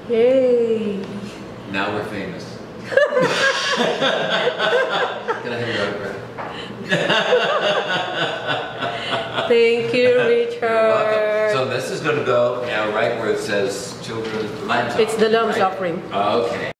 Yay! Now we're famous. Can I have your autograph? Thank you, Richard. You're welcome. So this is going to go now right where it says children lambs. It's the lamb's right? offering. Okay.